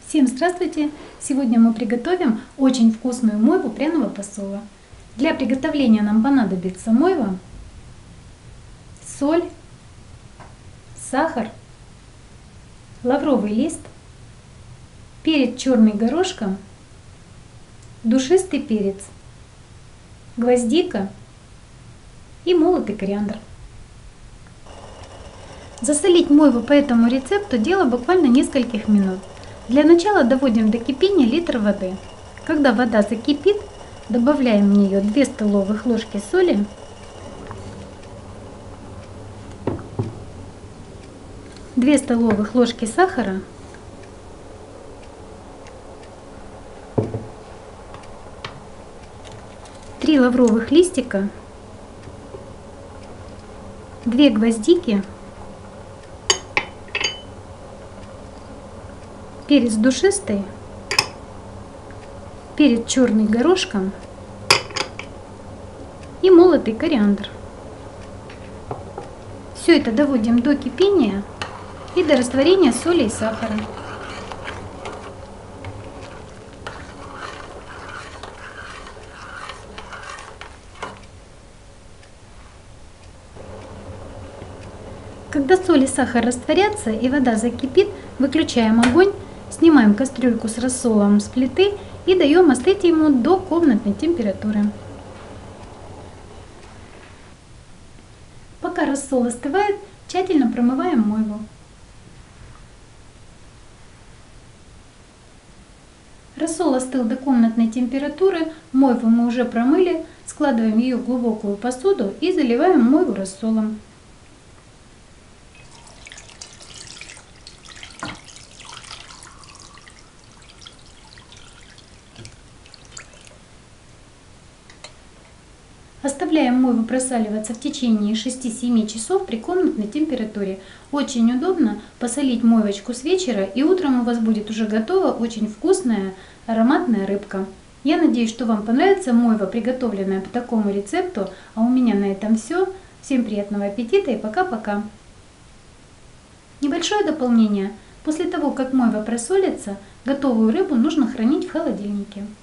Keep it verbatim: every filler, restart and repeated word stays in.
Всем здравствуйте! Сегодня мы приготовим очень вкусную мойву пряного посола. Для приготовления нам понадобится мойва, соль, сахар, лавровый лист, перец черный горошком, душистый перец, гвоздика и молотый кориандр. Засолить мойву по этому рецепту дело буквально нескольких минут. Для начала доводим до кипения литр воды. Когда вода закипит, добавляем в нее две столовых ложки соли, две столовых ложки сахара, три лавровых листика, две гвоздики, перец душистый, перец черный горошком и молотый кориандр. Все это доводим до кипения и до растворения соли и сахара. Когда соль и сахар растворятся и вода закипит, выключаем огонь, снимаем кастрюльку с рассолом с плиты и даем остыть ему до комнатной температуры. Пока рассол остывает, тщательно промываем мойву. Рассол остыл до комнатной температуры, мойву мы уже промыли, складываем ее в глубокую посуду и заливаем мойву рассолом. Оставляем мойву просаливаться в течение шести-семи часов при комнатной температуре. Очень удобно посолить мойвочку с вечера, и утром у вас будет уже готова очень вкусная ароматная рыбка. Я надеюсь, что вам понравится мойва, приготовленная по такому рецепту. А у меня на этом все. Всем приятного аппетита и пока-пока. Небольшое дополнение. После того, как мойва просолится, готовую рыбу нужно хранить в холодильнике.